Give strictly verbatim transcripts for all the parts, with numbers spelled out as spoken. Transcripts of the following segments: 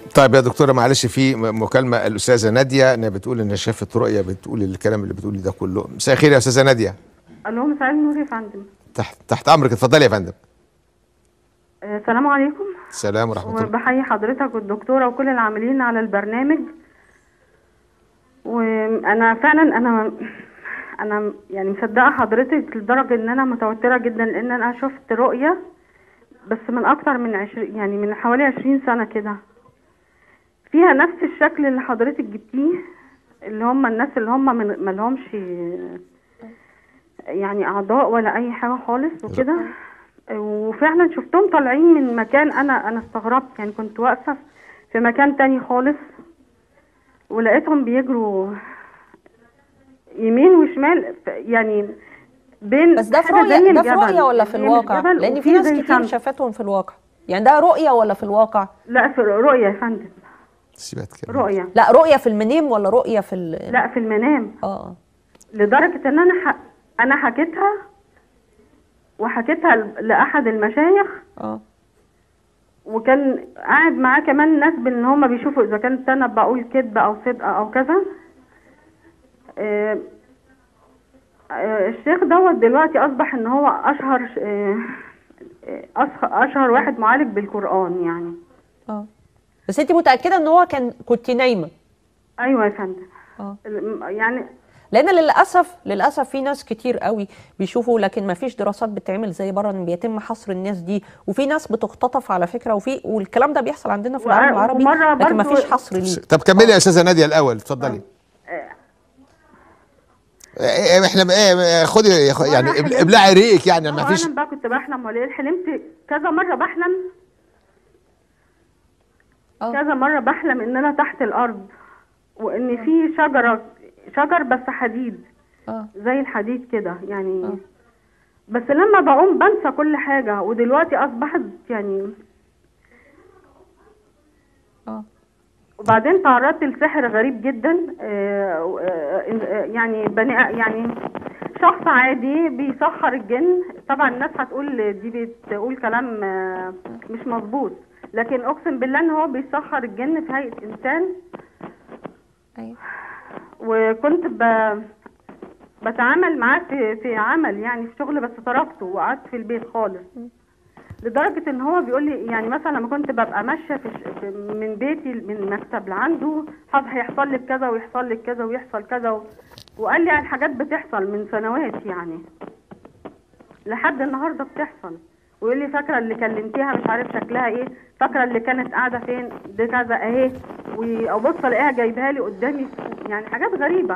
طيب يا دكتوره معلش، في مكالمه الاستاذه ناديه انها بتقول ان شافت رؤيه بتقول الكلام اللي بتقولي ده كله. مساء الخير يا استاذه ناديه. الو، مساء النور يا فندم. تحت تحت امرك، اتفضلي يا فندم. السلام عليكم. السلام ورحمه الله. وبحيي حضرتك والدكتوره وكل العاملين على البرنامج. وانا فعلا انا انا يعني مصدقه حضرتك لدرجه ان انا متوتره جدا، لان انا شفت رؤيه بس من اكتر من عشرين يعني من حوالي عشرين سنه كده، فيها نفس الشكل اللي حضرتك جبتيه، اللي هم الناس اللي هم من ما لهمش يعني اعضاء ولا اي حاجه خالص وكده. وفعلا شفتهم طالعين من مكان انا انا استغربت، يعني كنت واقفه في مكان تاني خالص ولقيتهم بيجروا يمين وشمال، يعني بين بس ده في رؤية، ده في رؤية ولا في الواقع؟ لأن في ناس كتير شافتهم في الواقع. يعني ده رؤية ولا في الواقع؟ لا في رؤية يا فندم. سيبت كده. رؤية. لا رؤية في المنام ولا رؤية في ال... لا في المنام. اه لدرجة ان انا ح... انا حكيتها وحكيتها لأحد المشايخ. اه وكان قاعد معاه كمان ناس بان هم بيشوفوا اذا كانت انا بقول كذب او صدق او كذا. آه آه الشيخ دوت دلوقتي اصبح ان هو اشهر آه اشهر واحد معالج بالقرآن يعني. اه بس انت متأكدة ان هو كان كنت نايمة؟ ايوه يا فندم. اه يعني لان للاسف للاسف في ناس كتير قوي بيشوفوا، لكن ما فيش دراسات بتتعمل زي بره ان بيتم حصر الناس دي، وفي ناس بتختطف على فكره، وفي والكلام ده بيحصل عندنا في العالم العربي، لكن ما فيش حصر ليه. طب كملي يا استاذه ناديه الاول، اتفضلي. احنا ايه خدي يعني ابلعي ريقك، يعني ما فيش. انا بقى كنت بحلم ولا حلمت كذا مره بحلم أوه. كذا مره بحلم ان انا تحت الارض، وان في شجره شجر بس حديد. اه زي الحديد كده يعني. أوه. بس لما بقوم بنسى كل حاجه، ودلوقتي اصبحت يعني اه وبعدين تعرضت لسحر غريب جدا. آه آه يعني بني يعني شخص عادي بيسخر الجن. طبعا الناس هتقول دي بتقول كلام آه مش مظبوط، لكن اقسم بالله ان هو بيسخر الجن في هيئه انسان. ايوه. وكنت ب... بتعامل معاه في في عمل يعني في شغل، بس تركته وقعدت في البيت خالص. لدرجه ان هو بيقول لي يعني مثلا لما كنت ببقى ماشيه في ش... من بيتي من مكتب لعنده، هيحصل لك كذا ويحصل لك كذا ويحصل كذا و... وقال لي عن حاجات بتحصل من سنوات يعني لحد النهارده بتحصل. ويقول لي فاكره اللي كلمتيها مش عارف شكلها ايه، فاكره اللي كانت قاعده فين، دي كذا اهي، وابص الاقيها جايبها لي قدامي، يعني حاجات غريبه.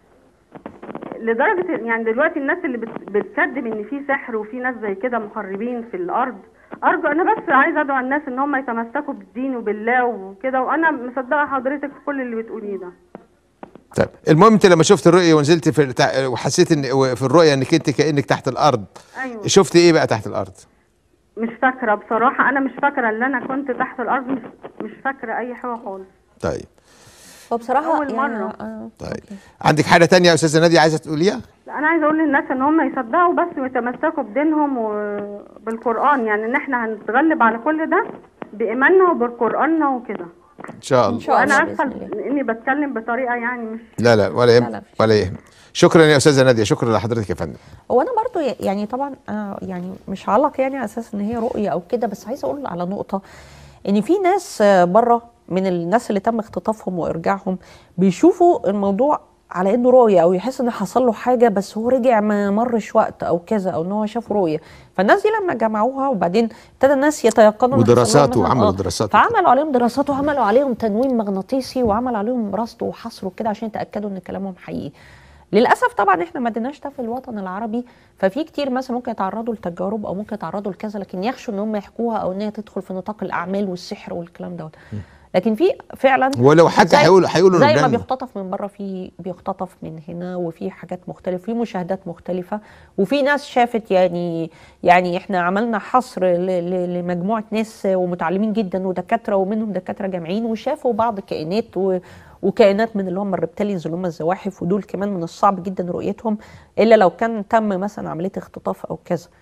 لدرجه يعني دلوقتي الناس اللي بتكذب ان في سحر وفي ناس زي كده مخربين في الارض، ارجو انا بس عايزه ادعو الناس ان هم يتمسكوا بالدين وبالله وكده، وانا مصدقه حضرتك في كل اللي بتقوليه ده. طيب المهم انت لما شفت الرؤيه ونزلت في وحسيت ان في الرؤيه انك انت كانك تحت الارض. ايوه. شفت ايه بقى تحت الارض؟ مش فاكره بصراحه، انا مش فاكره ان انا كنت تحت الارض، مش, مش فاكره اي حاجه خالص. طيب وبصراحه اول يعني مره. آه. طيب أوكي. عندك حاجه ثانيه يا استاذه ناديه عايزه تقوليها؟ لا انا عايزه اقول للناس ان هم يصدقوا بس ويتمسكوا بدينهم وبالقران، يعني ان احنا هنتغلب على كل ده بايماننا وبالقراننا وكده ان شاء الله. وانا اسفه اني بتكلم بطريقه يعني مش لا لا ولا يهمك ولا يهمك. شكرا يا استاذه ناديه، شكرا لحضرتك يا فندم. هو انا برضو يعني طبعا انا يعني مش هعلق يعني على اساس ان هي رؤيه او كده، بس عايزه اقول على نقطه، ان في ناس بره من الناس اللي تم اختطافهم وارجاعهم بيشوفوا الموضوع على انه رؤيه، او يحس ان حصل له حاجه بس هو رجع ما مرش وقت او كذا، او ان هو شاف رؤيه. فالناس دي لما جمعوها وبعدين ابتدى الناس يتيقنوا ودراسات وعملوا دراسات، فعملوا عليهم دراسات وعملوا عليهم تنويم مغناطيسي وعملوا عليهم رصد وحصر وكده عشان يتاكدوا ان كلامهم حقيقي. للاسف طبعا احنا ما اديناش ده في الوطن العربي، ففي كتير مثلا ممكن يتعرضوا لتجارب او ممكن يتعرضوا لكذا، لكن يخشوا ان هم يحكوها او ان هي تدخل في نطاق الاعمال والسحر والكلام دوت. لكن في فعلا ولو حكى هيقولوا هيقولوا زي ما بيختطف من بره في بيختطف من هنا، وفي حاجات مختلفه، في مشاهدات مختلفه، وفي ناس شافت يعني يعني احنا عملنا حصر لمجموعه ناس ومتعلمين جدا ودكاتره، ومنهم دكاتره جامعيين، وشافوا بعض كائنات و وكائنات من اللي هم الريبتيلينز اللي هم الزواحف، ودول كمان من الصعب جدا رؤيتهم الا لو كان تم مثلا عمليه اختطاف او كذا.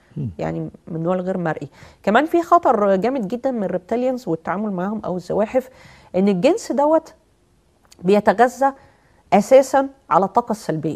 يعني من النوع الغير مرئي. كمان في خطر جامد جدا من الريبتيليانز والتعامل معاهم او الزواحف، ان الجنس دوت بيتغذى اساسا على الطاقه السلبيه.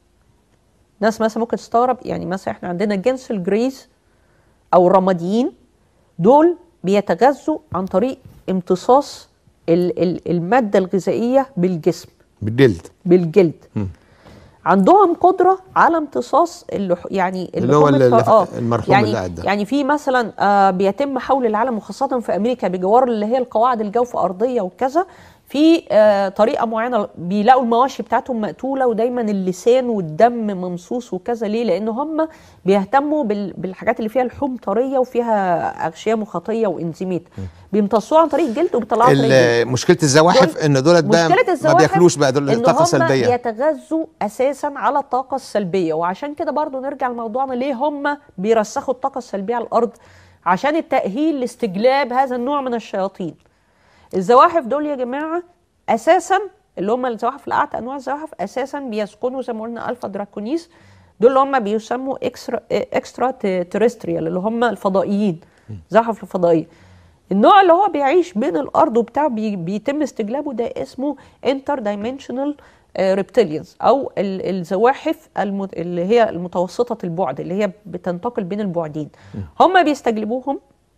ناس مثلا ممكن تستغرب، يعني مثلا احنا عندنا جنس الجريز او الرماديين، دول بيتغذوا عن طريق امتصاص ال ال الماده الغذائيه بالجسم، بالجلد بالجلد م. عندهم قدره على امتصاص اللح... يعني اللي هو آه المرحوم يعني اللي قاعد ده. يعني في مثلا آه بيتم حول العالم وخاصه في امريكا بجوار اللي هي القواعد الجوف ارضيه وكذا، في آه طريقه معينه بيلاقوا المواشي بتاعتهم مقتوله ودايما اللسان والدم ممصوص وكذا. ليه؟ لان هم بيهتموا بال... بالحاجات اللي فيها لحوم طريه وفيها اغشيه مخاطيه وانزيمات، بيمتصوها عن طريق الجلد وبيطلعوها عن طريق الجلد. مشكله الزواحف دول ان دولت بقى ما بياكلوش بقى، دول طاقه سلبيه، ان هم يتغذوا اساسا على الطاقه السلبيه. وعشان كده برضو نرجع لموضوعنا، ليه هم بيرسخوا الطاقه السلبيه على الارض؟ عشان التاهيل لاستجلاب هذا النوع من الشياطين. الزواحف دول يا جماعه اساسا اللي هم الزواحف الاعتى، انواع الزواحف اساسا بيسكنوا زي ما قلنا الفا دراكونيس، دول اللي هم بيسموا اكسترا اكسترا تيرستريال، اللي هم الفضائيين، زواحف الفضائيه. النوع اللي هو بيعيش بين الارض وبتاع بي بيتم استجلابه ده اسمه انتر دايمنشنال ريبتيليانز، او الزواحف اللي هي المتوسطه البعد، اللي هي بتنتقل بين البعدين. هم بيستجلبوهم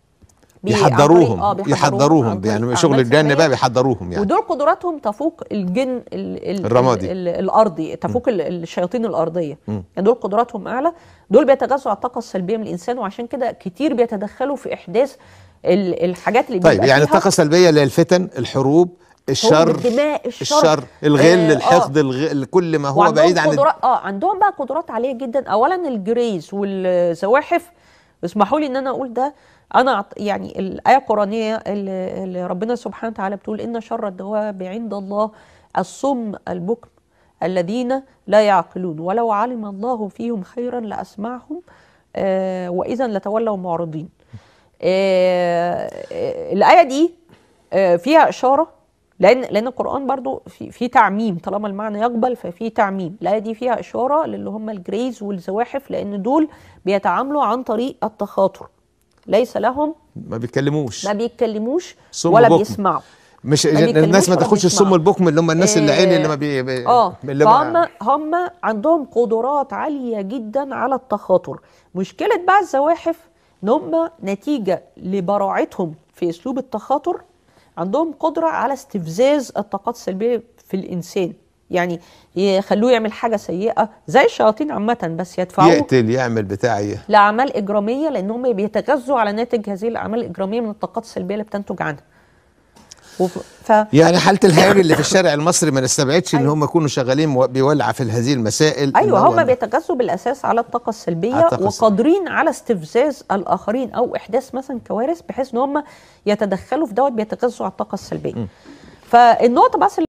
بيحضروهم آه يحضروهم يعني شغل الجن بقى بيحضروهم يعني. ودول قدراتهم تفوق الجن ال ال الرمادي ال ال الارضي، تفوق م. الشياطين الارضيه. م. يعني دول قدراتهم اعلى، دول بيتغذوا على الطاقه السلبيه من الانسان، وعشان كده كتير بيتدخلوا في احداث الحاجات اللي طيب يعني الطاقه السلبيه اللي هي الفتن، الحروب، الشر، الدماء، الشر, الشر الغل، آه الحقد، الغ... كل ما هو بعيد عن قدرات اه عندهم بقى قدرات عاليه جدا. اولا الجريز والزواحف، اسمحوا لي ان انا اقول ده، انا يعني الايه القرانيه اللي ربنا سبحانه وتعالى بتقول ان شر الدواب عند الله الصم البكم الذين لا يعقلون ولو علم الله فيهم خيرا لاسمعهم آه واذا لتولوا معرضين. آه الايه دي آه فيها اشاره، لان لان القران برضو في في تعميم، طالما المعنى يقبل ففي تعميم. الايه دي فيها اشاره للي هم الجريز والزواحف، لان دول بيتعاملوا عن طريق التخاطر، ليس لهم، ما بيتكلموش ما بيتكلموش ولا بكم. بيسمعوا، مش الناس ما تاخدش الصم البكم اللي هم الناس اللي عيني اللي ما بي, بي اه فهم هم عندهم قدرات عاليه جدا على التخاطر. مشكله بقى الزواحف ان هم نتيجه لبراعتهم في اسلوب التخاطر عندهم قدره على استفزاز الطاقات السلبيه في الانسان، يعني يخلوه يعمل حاجه سيئه زي الشياطين عامه، بس يدفعوه يقتل، يعمل بتاع ايه، لاعمال اجراميه، لانهم بيتغذوا على ناتج هذه الاعمال الاجراميه من الطاقات السلبيه اللي بتنتج عنها. ف... يعني حاله الهياج اللي في الشارع المصري ما نستبعدش أيوة. ان هم يكونوا شغالين بيولع في هذه المسائل. ايوه هم بيتغذوا بالاساس على الطاقه السلبيه، وقادرين على استفزاز الاخرين او احداث مثلا كوارث، بحيث ان هم يتدخلوا في دوت، بيتغذوا على الطاقه السلبيه. م. فالنقطه بس